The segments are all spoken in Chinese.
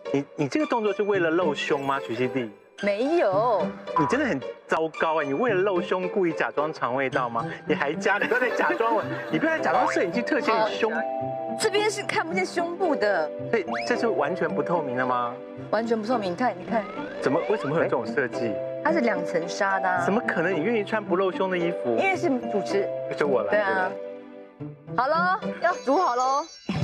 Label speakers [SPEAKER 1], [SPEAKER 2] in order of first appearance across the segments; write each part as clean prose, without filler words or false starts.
[SPEAKER 1] 你这个动作是为了露胸吗，许熙娣？
[SPEAKER 2] 没有，
[SPEAKER 1] 你真的很糟糕哎！你为了露胸故意假装肠胃道吗？你还加，你不要再假装我，你不要再假装摄影机特写你胸。
[SPEAKER 2] 这边是看不见胸部的。
[SPEAKER 1] 所以这是完全不透明的吗？
[SPEAKER 2] 完全不透明，你看，
[SPEAKER 1] 为什么会有这种设计？
[SPEAKER 2] 它是2层纱的。
[SPEAKER 1] 怎么可能？你愿意穿不露胸的衣服？
[SPEAKER 2] 因为是主持。
[SPEAKER 1] 是我来。
[SPEAKER 2] 对啊。好了，要煮好喽。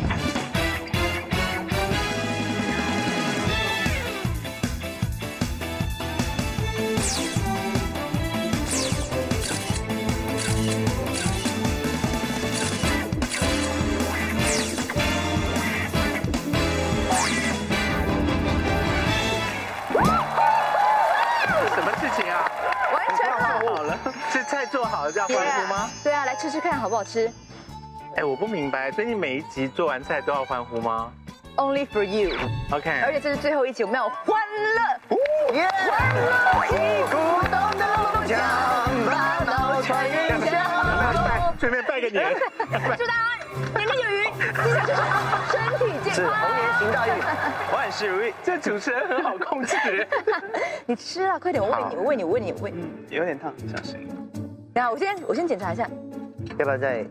[SPEAKER 1] 做好了这样欢呼吗？
[SPEAKER 2] 对啊，来吃吃看好不好吃？
[SPEAKER 1] 哎，我不明白，所以你每一集做完菜都要欢呼吗
[SPEAKER 2] ？Only for you。OK。而且这是最后一集，我们要欢乐，欢乐起鼓动的龙江，把脑穿云霄。
[SPEAKER 1] 顺便拜个年，
[SPEAKER 2] 祝大家年年有余，心想事成，身体健康，
[SPEAKER 3] 是猴年行大运，
[SPEAKER 1] 万事如意。这主持人很好控制。
[SPEAKER 2] 你吃啊，快点，我喂你。
[SPEAKER 1] 有点烫，小心。
[SPEAKER 2] 然后我先检查一下，
[SPEAKER 3] 要不要再？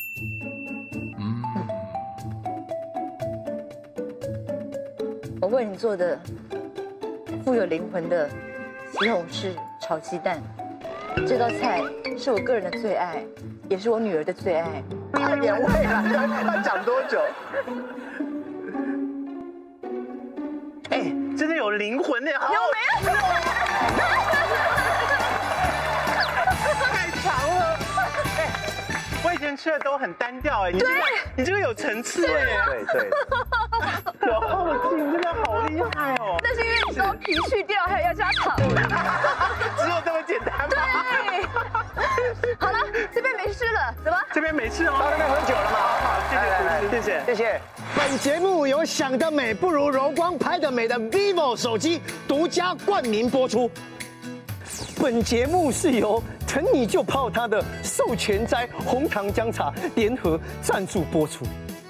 [SPEAKER 2] 我为你做的富有灵魂的西红柿炒鸡蛋，这道菜是我个人的最爱，也是我女儿的最爱。
[SPEAKER 1] 快点喂啦！要讲多久？哎，真的有灵魂的，好
[SPEAKER 2] 有没有？
[SPEAKER 1] 太长了。我以前吃的都很单调哎，你这个有层次哎，
[SPEAKER 3] 对，
[SPEAKER 1] 有后劲，真的好厉害哦。
[SPEAKER 2] 那是因为你把皮去掉，还有要加糖。
[SPEAKER 1] 只有这么简单吗？
[SPEAKER 2] 对。好了，这边没事了，走吧。
[SPEAKER 1] 这边没事哦。
[SPEAKER 3] 到那边喝酒了吗？
[SPEAKER 1] 好，谢谢。
[SPEAKER 4] 本节目由想得美不如柔光拍得美的 vivo 手机独家冠名播出。本节目是由疼你就泡它的授权斋红糖姜茶联合赞助播出。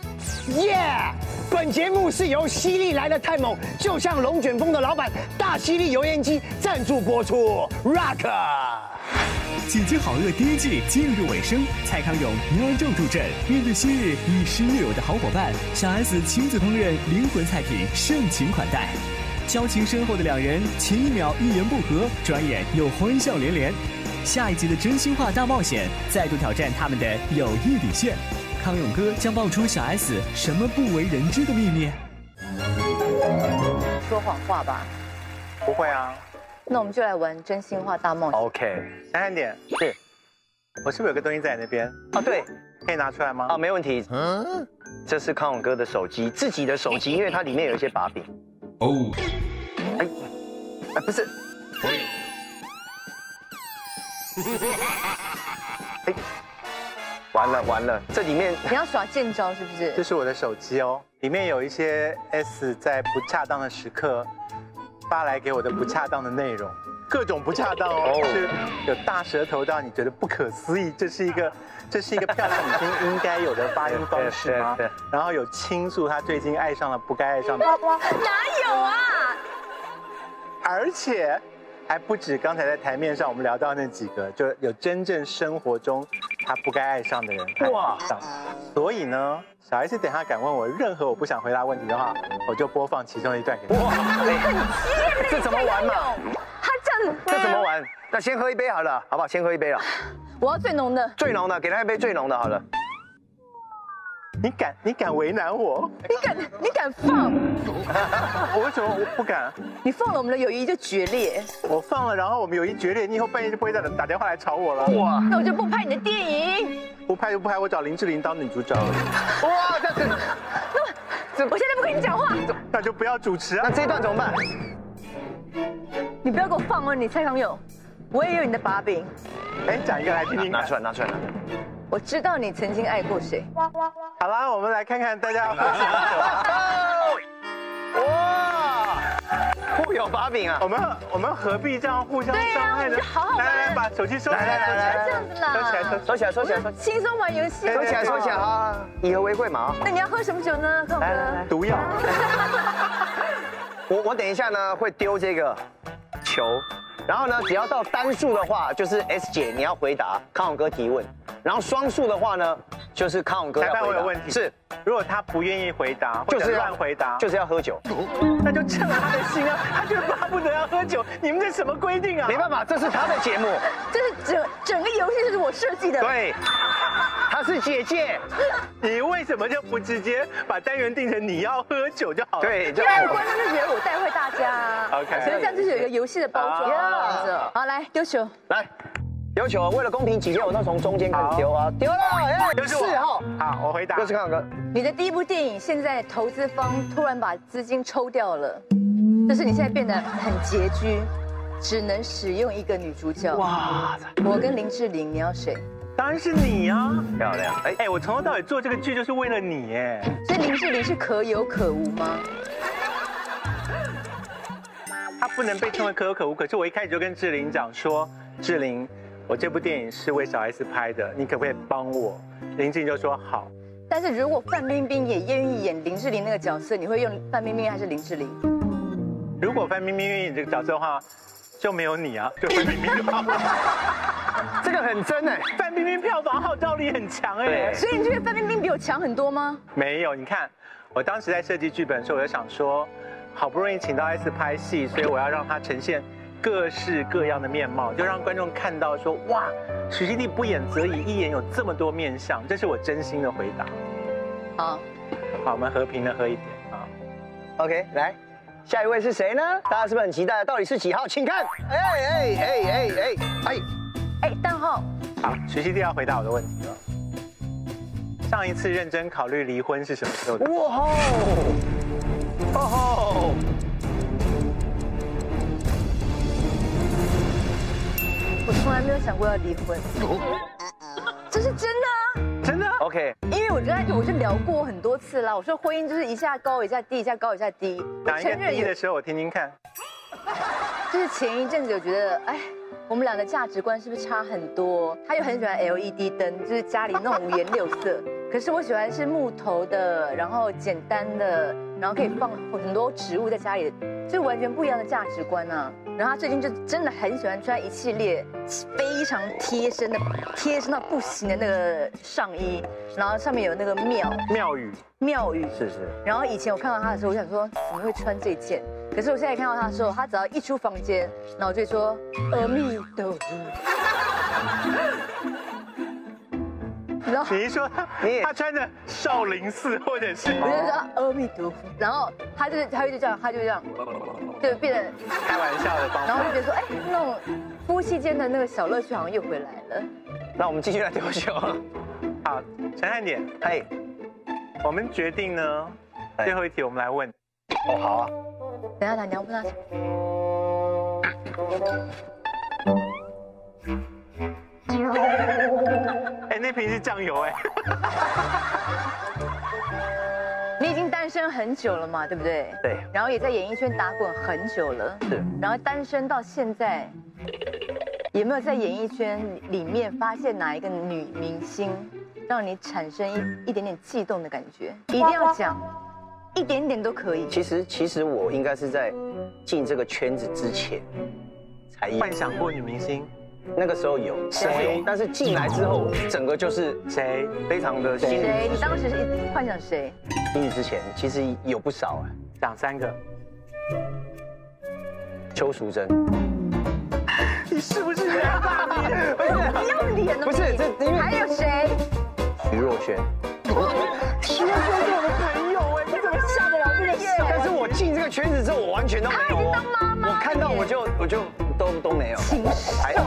[SPEAKER 4] 本节目是由犀利来的太猛，就像龙卷风的老板大犀利油烟机赞助播出。Rock。
[SPEAKER 5] 姐姐好饿第1季进入尾声，蔡康永1、2重助阵，面对昔日亦师亦友的好伙伴，小 S 亲自烹饪灵魂菜品，盛情款待。交情深厚的2人，前1秒一言不合，转眼又欢笑连连。下一集的真心话大冒险，再度挑战他们的友谊底线。康永哥将爆出小 S 什么不为人知的秘密？
[SPEAKER 2] 说谎话吧？
[SPEAKER 1] 不会啊。
[SPEAKER 2] 那我们就来玩真心话大冒险。
[SPEAKER 1] OK， 3点
[SPEAKER 3] 是，
[SPEAKER 1] 我是不是有个东西在你那边？
[SPEAKER 3] 哦，对，
[SPEAKER 1] 可以拿出来吗？
[SPEAKER 3] 啊，没问题。这是康永哥的手機，自己的手机，因为它里面有一些把柄。哦，不是。完了，这里面
[SPEAKER 2] 你要耍剑招是不是？
[SPEAKER 1] 这是我的手机哦，里面有一些 S 在不恰当的时刻发来给我的不恰当的内容，各种不恰当哦，就是有大舌头到你觉得不可思议，这是一个漂亮女性应该有的发音方式吗？然后有倾诉她最近爱上了不该爱上的，
[SPEAKER 2] 哪有啊？
[SPEAKER 1] 而且还不止刚才在台面上我们聊到那几个，就有真正生活中他不该爱上的人。哇！所以呢，小 S 等下敢问我任何我不想回答问题的话，我就播放其中一段给他。哇！
[SPEAKER 3] 这怎么玩嘛？
[SPEAKER 2] 他这样，
[SPEAKER 3] 这怎么玩？那先喝一杯好了，好不好？先喝一杯了。
[SPEAKER 2] 我要最浓的。
[SPEAKER 3] 最浓的，给他一杯最浓的好了。
[SPEAKER 1] 你敢为难我？
[SPEAKER 2] 你敢放？
[SPEAKER 1] 我为什么不敢？
[SPEAKER 2] 你放了，我们的友谊就决裂。
[SPEAKER 1] 我放了，然后我们友谊决裂，你以后半夜就不会再打电话来吵我了。
[SPEAKER 3] 哇！
[SPEAKER 2] 那我就不拍你的电影。
[SPEAKER 1] 不拍就不拍，我找林志玲当女主角。
[SPEAKER 3] 哇，
[SPEAKER 2] 我现在不跟你讲话。
[SPEAKER 1] 那就不要主持啊。
[SPEAKER 3] 那这一段怎么办？
[SPEAKER 2] 你不要给我放哦，你蔡康永，我也有你的把柄。
[SPEAKER 1] 哎，讲一个来听听。
[SPEAKER 3] 拿出来。
[SPEAKER 2] 我知道你曾经爱过谁。
[SPEAKER 1] 好啦，我们来看看大家。
[SPEAKER 3] 哇，互有把柄啊！
[SPEAKER 1] 我们何必这样互相伤害呢？
[SPEAKER 2] 好
[SPEAKER 1] 来，把手机收起来。
[SPEAKER 2] 这样子啦。
[SPEAKER 3] 收起来。
[SPEAKER 2] 轻松玩游戏。
[SPEAKER 3] 收起来，好，以和为贵嘛。
[SPEAKER 2] 那你要喝什么酒呢，康哥？
[SPEAKER 1] 毒药。
[SPEAKER 3] 我等一下呢会丢这个球，然后呢只要到单数的话，就是 S 姐你要回答康永哥提问，然后双数的话呢，就是康永哥要回答。
[SPEAKER 1] 裁判我有问题。是，如果他不愿意回答，或者乱回答，
[SPEAKER 3] 就是要喝酒。
[SPEAKER 1] 那就趁了他的心啊，他就巴不得要喝酒。你们这什么规定啊？
[SPEAKER 3] 没办法，这是他的节目。
[SPEAKER 2] 这是整个游戏就是我设计的。
[SPEAKER 3] 对，她是姐姐。
[SPEAKER 1] 你为什么就不直接把单元定成你要喝酒就好了？
[SPEAKER 3] 对，
[SPEAKER 2] 因为观众就觉得我带坏大家。
[SPEAKER 1] OK，
[SPEAKER 2] 所以这样就是有一个游戏的包装。好，来丢球。
[SPEAKER 3] 来。丢球，为了公平起见，我都从中间开始丢啊！丢了，4号。
[SPEAKER 1] 好，我回答。
[SPEAKER 3] 又是康永哥。
[SPEAKER 2] 你的第一部电影，现在投资方突然把资金抽掉了，就是你现在变得很拮据，只能使用一个女主角。哇！我跟林志玲，你要谁？
[SPEAKER 1] 当然是你啊！
[SPEAKER 3] 漂亮。
[SPEAKER 1] 哎，我从头到尾做这个剧就是为了你哎。
[SPEAKER 2] 所以林志玲是可有可无吗？
[SPEAKER 1] 她不能被称为可有可无，可是我一开始就跟志玲讲说，志玲。我这部电影是为小 S 拍的，你可不可以帮我？林志玲就说好。
[SPEAKER 2] 但是如果范冰冰也愿意演林志玲那个角色，你会用范冰冰还是林志玲？
[SPEAKER 1] 如果范冰冰愿意演这个角色的话，就没有你啊，就范冰冰就好了。
[SPEAKER 3] 这个很真哎，
[SPEAKER 1] 范冰冰票房号召力很强哎。
[SPEAKER 2] 所以你觉得范冰冰比我强很多吗？
[SPEAKER 1] 没有，你看我当时在设计剧本的时候，我就想说，好不容易请到 S 拍戏，所以我要让她呈现各式各样的面貌，就让观众看到说，哇，许熙娣不演则已，一演有这么多面相，这是我真心的回答。
[SPEAKER 2] 好，
[SPEAKER 1] 我们和平的喝一点啊。
[SPEAKER 3] OK， 来，下一位是谁呢？大家是不是很期待？到底是几号？请看，
[SPEAKER 2] 蛋号。
[SPEAKER 1] 好，许熙娣要回答我的问题了。上一次认真考虑离婚是什么时候的？
[SPEAKER 3] 哇哦！
[SPEAKER 2] 我从来没有想过要离婚，这是真的啊！
[SPEAKER 1] 真的
[SPEAKER 3] ？OK，
[SPEAKER 2] 因为我就聊过很多次啦。我说婚姻就是一下高一下低，一下高一下低。
[SPEAKER 1] 哪一个低的时候我听听看。
[SPEAKER 2] 就是前一阵子我觉得，哎，我们俩的价值观是不是差很多？他又很喜欢 LED 灯，就是家里那种五颜六色。可是我喜欢是木头的，然后简单的，然后可以放很多植物在家里，就完全不一样的价值观啊。然后他最近就真的很喜欢穿一系列非常贴身到不行的那个上衣，然后上面有那个庙宇
[SPEAKER 3] 是。
[SPEAKER 2] 然后以前我看到他的时候，我想说怎么会穿这件？可是我现在看到他的时候，他只要一出房间，然后我就会说阿弥陀佛。
[SPEAKER 1] 你一说他穿着少林寺或者是，
[SPEAKER 2] 我就说阿弥陀佛，然后他就这样，就变得
[SPEAKER 1] 开玩笑的方法，
[SPEAKER 2] 然后就觉得说，哎，那种夫妻间的那个小乐趣好像又回来了。
[SPEAKER 3] 那我们继续来丢球。
[SPEAKER 1] 好，陈汉典，我们决定呢，最后一题我们来问。
[SPEAKER 3] 哦，好啊。
[SPEAKER 2] 等一下，你要问他。
[SPEAKER 1] 哎，那瓶是酱油哎。
[SPEAKER 2] 你已经单身很久了嘛，对不对？
[SPEAKER 3] 对。
[SPEAKER 2] 然后也在演艺圈打滚很久了。
[SPEAKER 3] 是。
[SPEAKER 2] 然后单身到现在，有没有在演艺圈里面发现哪一个女明星，让你产生一点点悸动的感觉？一定要讲，一点点都可以。
[SPEAKER 3] 其实我应该是在进这个圈子之前才
[SPEAKER 1] 幻想过女明星。
[SPEAKER 3] 那个时候有谁？但是进来之后，整个就是
[SPEAKER 1] 谁
[SPEAKER 3] 非常的心
[SPEAKER 2] 谁？你当时是幻想谁？
[SPEAKER 3] 进去之前其实有不少哎，
[SPEAKER 1] 讲3个。
[SPEAKER 3] 邱淑贞。
[SPEAKER 1] 你是不是人大脸？
[SPEAKER 2] 不要脸了。
[SPEAKER 3] 不是，这因为
[SPEAKER 2] 还有谁？
[SPEAKER 3] 徐若瑄。
[SPEAKER 1] 徐若瑄是我的朋友哎，你怎么下得了这个手？
[SPEAKER 3] 但是我进这个圈子之后，我完全都没有。
[SPEAKER 2] 她已经当妈妈。
[SPEAKER 3] 我看到我就都没有。
[SPEAKER 2] 禽兽。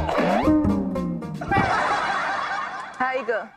[SPEAKER 2] 还有一个。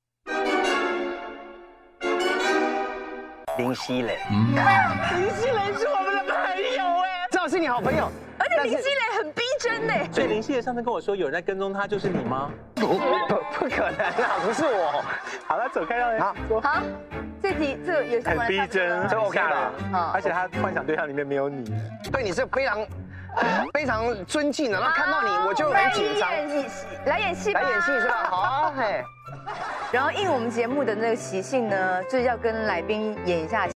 [SPEAKER 3] 林熙蕾。
[SPEAKER 1] 林熙蕾是我们的朋友哎，
[SPEAKER 3] 正好是你好朋友。
[SPEAKER 2] 而且林熙蕾很逼真呢。
[SPEAKER 1] 所以林熙蕾上次跟我说有人在跟踪她，就是你吗？
[SPEAKER 3] 不可能啊，不是我。
[SPEAKER 1] 好了，走开让人说。
[SPEAKER 2] 好，这题这个有
[SPEAKER 1] 很逼真，
[SPEAKER 3] 这 OK 了。
[SPEAKER 1] 而且他幻想对象里面没有你，
[SPEAKER 3] 对你是非常尊敬的，然后看到你我就很紧张。
[SPEAKER 2] 来演戏吧，
[SPEAKER 3] 来演戏是吧？好啊，嘿。
[SPEAKER 2] 然后应我们节目的那个习性呢，就是要跟来宾演一下